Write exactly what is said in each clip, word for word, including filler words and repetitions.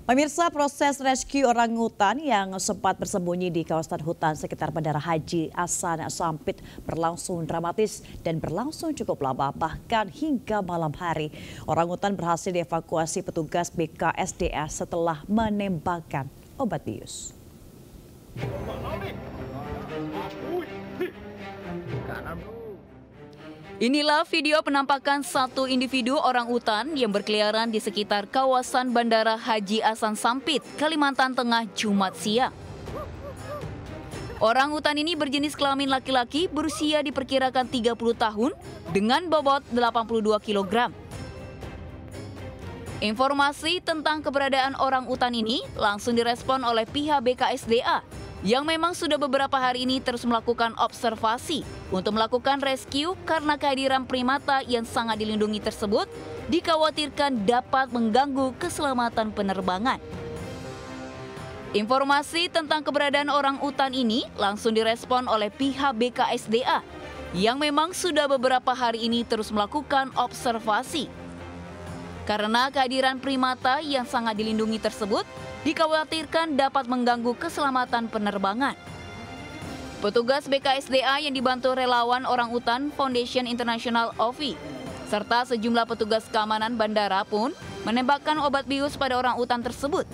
Pemirsa, proses rescue orangutan yang sempat bersembunyi di kawasan hutan sekitar Bandara Haji Hasan Sampit berlangsung dramatis dan berlangsung cukup lama, bahkan hingga malam hari. Orangutan berhasil dievakuasi petugas B K S D A setelah menembakkan obat bius. Inilah video penampakan satu individu orangutan yang berkeliaran di sekitar kawasan Bandara Haji Hasan Sampit, Kalimantan Tengah, Jumat siang. Orangutan ini berjenis kelamin laki-laki berusia diperkirakan tiga puluh tahun dengan bobot delapan puluh dua kilogram. Informasi tentang keberadaan orangutan ini langsung direspon oleh pihak B K S D A yang memang sudah beberapa hari ini terus melakukan observasi untuk melakukan rescue karena kehadiran primata yang sangat dilindungi tersebut dikhawatirkan dapat mengganggu keselamatan penerbangan. Informasi tentang keberadaan orangutan ini langsung direspon oleh pihak B K S D A yang memang sudah beberapa hari ini terus melakukan observasi. Karena kehadiran primata yang sangat dilindungi tersebut dikhawatirkan dapat mengganggu keselamatan penerbangan. Petugas B K S D A yang dibantu relawan Orangutan Foundation International O V I serta sejumlah petugas keamanan bandara pun menembakkan obat bius pada orangutan tersebut.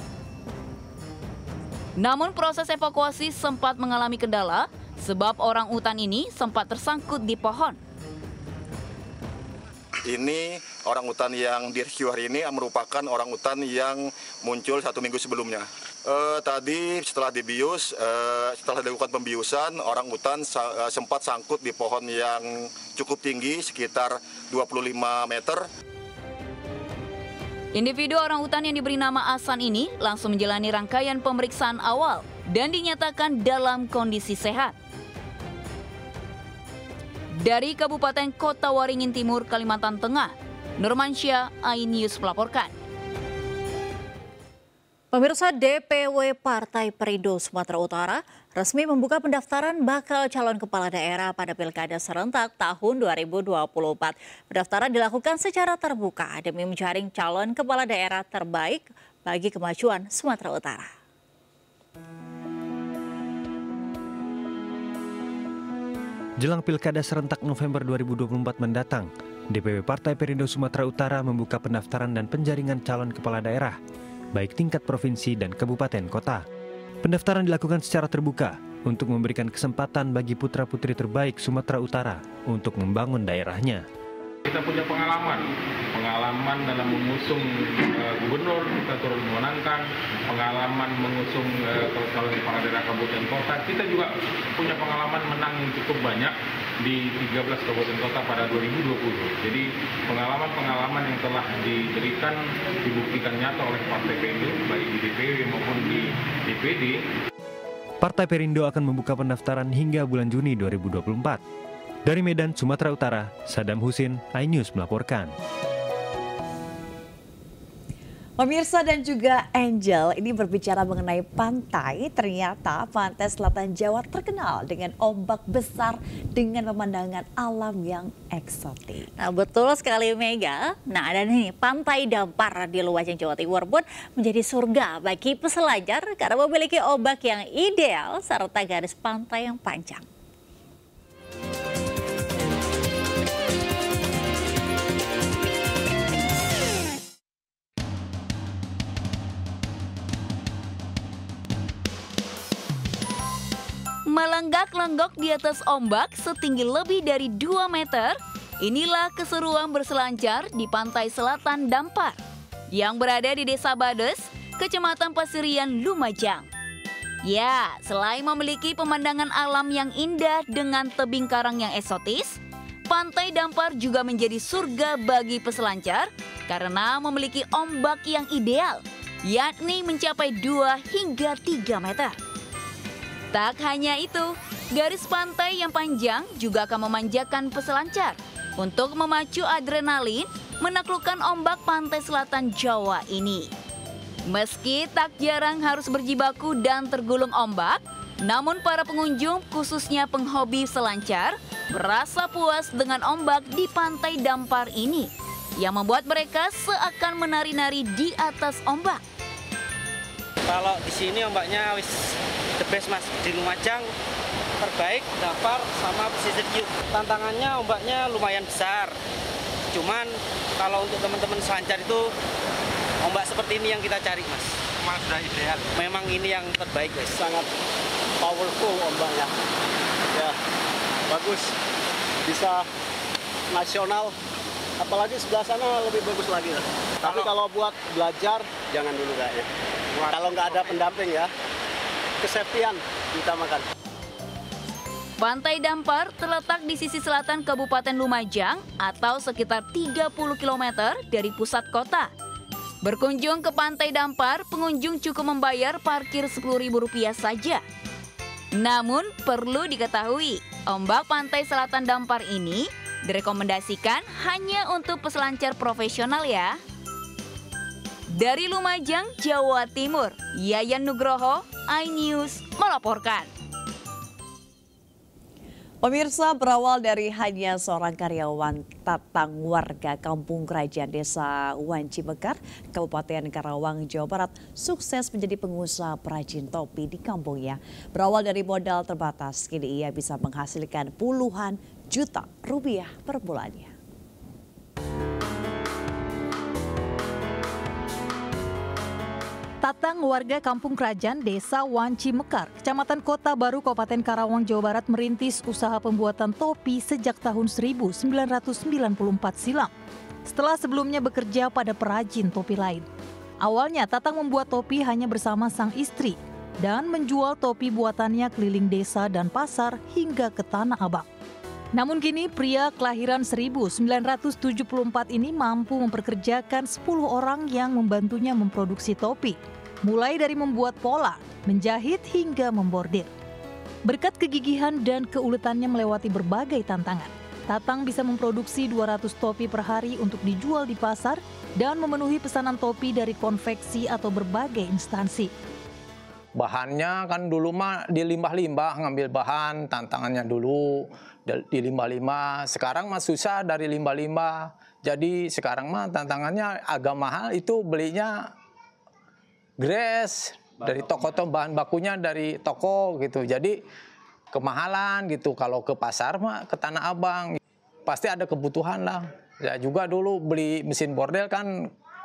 Namun proses evakuasi sempat mengalami kendala sebab orangutan ini sempat tersangkut di pohon. Ini orangutan yang direscue hari ini merupakan orangutan yang muncul satu minggu sebelumnya. E, tadi setelah dibius, e, setelah dilakukan pembiusan, orangutan sa sempat sangkut di pohon yang cukup tinggi, sekitar dua puluh lima meter. Individu orangutan yang diberi nama Hasan ini langsung menjalani rangkaian pemeriksaan awal dan dinyatakan dalam kondisi sehat. Dari Kabupaten Kota Waringin Timur, Kalimantan Tengah, Nurmansyah, iNews melaporkan. Pemirsa, D P W Partai Perindo Sumatera Utara resmi membuka pendaftaran bakal calon kepala daerah pada Pilkada serentak tahun dua ribu dua puluh empat. Pendaftaran dilakukan secara terbuka demi menjaring calon kepala daerah terbaik bagi kemajuan Sumatera Utara. Jelang Pilkada serentak November dua ribu dua puluh empat mendatang, D P W Partai Perindo Sumatera Utara membuka pendaftaran dan penjaringan calon kepala daerah, baik tingkat provinsi dan kabupaten kota. Pendaftaran dilakukan secara terbuka untuk memberikan kesempatan bagi putra-putri terbaik Sumatera Utara untuk membangun daerahnya. Kita punya pengalaman, pengalaman dalam mengusung uh, gubernur, kita turun memenangkan, pengalaman mengusung uh, calon kepala daerah kabupaten kota. Kita juga punya pengalaman menang yang cukup banyak di tiga belas kabupaten kota pada dua ribu dua puluh. Jadi pengalaman-pengalaman yang telah diberikan, dibuktikan nyata oleh Partai Perindo, baik di D P W maupun di D P D. Partai Perindo akan membuka pendaftaran hingga bulan Juni dua ribu dua puluh empat. Dari Medan, Sumatera Utara, Sadam Husin, iNews melaporkan. Pemirsa dan juga Angel, ini berbicara mengenai pantai. Ternyata pantai selatan Jawa terkenal dengan ombak besar dengan pemandangan alam yang eksotik. Nah, betul sekali Mega. Nah, dan ini Pantai Dampar di Lumajang, Jawa Timur pun menjadi surga bagi peselancar karena memiliki ombak yang ideal serta garis pantai yang panjang. Melenggak-lenggok di atas ombak setinggi lebih dari dua meter, inilah keseruan berselancar di pantai selatan Dampar yang berada di Desa Bades, Kecamatan Pasirian, Lumajang. Ya, selain memiliki pemandangan alam yang indah dengan tebing karang yang eksotis, Pantai Dampar juga menjadi surga bagi peselancar karena memiliki ombak yang ideal, yakni mencapai dua hingga tiga meter. Tak hanya itu, garis pantai yang panjang juga akan memanjakan peselancar untuk memacu adrenalin menaklukkan ombak pantai selatan Jawa ini. Meski tak jarang harus berjibaku dan tergulung ombak, namun para pengunjung khususnya penghobi selancar merasa puas dengan ombak di Pantai Dampar ini yang membuat mereka seakan menari-nari di atas ombak. Kalau di sini ombaknya wis the best Mas. Di Lumajang terbaik, Dampar sama pesisir Ciuk. Tantangannya ombaknya lumayan besar. Cuman kalau untuk teman-teman selancar itu ombak seperti ini yang kita cari Mas. Memang sudah ideal. Memang ini yang terbaik guys. Sangat powerful ombaknya. Ya, bagus. Bisa nasional. Apalagi sebelah sana lebih bagus lagi. Lah. Tapi kalau buat belajar jangan dulu kayaknya. Kalau nggak ada pendamping ya, kesehatan diutamakan. Pantai Dampar terletak di sisi selatan Kabupaten Lumajang atau sekitar tiga puluh kilometer dari pusat kota. Berkunjung ke Pantai Dampar, pengunjung cukup membayar parkir sepuluh ribu rupiah saja. Namun perlu diketahui, ombak pantai selatan Dampar ini direkomendasikan hanya untuk peselancar profesional ya. Dari Lumajang, Jawa Timur, Yayan Nugroho, iNews melaporkan. Pemirsa, berawal dari hanya seorang karyawan Tatang warga Kampung Kerajaan Desa Wanci Mekar, Kabupaten Karawang, Jawa Barat, sukses menjadi pengusaha perajin topi di kampungnya. Berawal dari modal terbatas, kini ia bisa menghasilkan puluhan juta rupiah per bulannya. Tatang warga Kampung Kerajaan Desa Wanci Mekar, Kecamatan Kota Baru, Kabupaten Karawang, Jawa Barat merintis usaha pembuatan topi sejak tahun seribu sembilan ratus sembilan puluh empat silam. Setelah sebelumnya bekerja pada perajin topi lain. Awalnya Tatang membuat topi hanya bersama sang istri dan menjual topi buatannya keliling desa dan pasar hingga ke Tanah Abang. Namun kini pria kelahiran seribu sembilan ratus tujuh puluh empat ini mampu memperkerjakan sepuluh orang yang membantunya memproduksi topi. Mulai dari membuat pola, menjahit hingga membordir. Berkat kegigihan dan keuletannya melewati berbagai tantangan, Tatang bisa memproduksi dua ratus topi per hari untuk dijual di pasar dan memenuhi pesanan topi dari konveksi atau berbagai instansi. Bahannya kan dulu mah di limbah-limbah, ngambil bahan, tantangannya dulu di limbah-limbah. Sekarang mah susah dari limbah-limbah. Jadi sekarang mah tantangannya agak mahal, itu belinya gres dari toko, bahan bakunya dari toko gitu. Jadi kemahalan gitu. Kalau ke pasar mah ke Tanah Abang pasti ada kebutuhan lah. Ya juga dulu beli mesin bordel kan,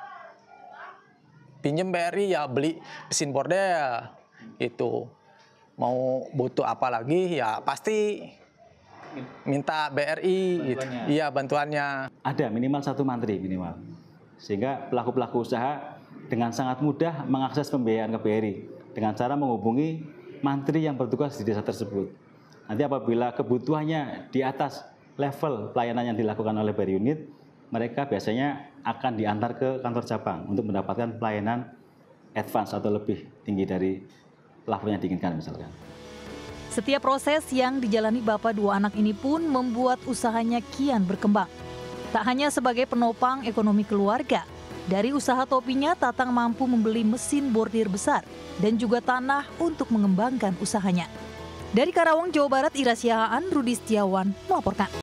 pinjem B R I ya beli mesin bordel itu. Mau butuh apa lagi ya pasti minta B R I gitu. Iya, bantuannya. Ada minimal satu mantri minimal. Sehingga pelaku-pelaku usaha dengan sangat mudah mengakses pembiayaan ke B R I dengan cara menghubungi mantri yang bertugas di desa tersebut. Nanti apabila kebutuhannya di atas level pelayanan yang dilakukan oleh B R I unit, mereka biasanya akan diantar ke kantor cabang untuk mendapatkan pelayanan advance atau lebih tinggi dari level yang diinginkan misalkan. Setiap proses yang dijalani bapak dua anak ini pun membuat usahanya kian berkembang. Tak hanya sebagai penopang ekonomi keluarga, dari usaha topinya Tatang mampu membeli mesin bordir besar dan juga tanah untuk mengembangkan usahanya. Dari Karawang, Jawa Barat, Ira Siahaan, Rudi Setiawan melaporkan.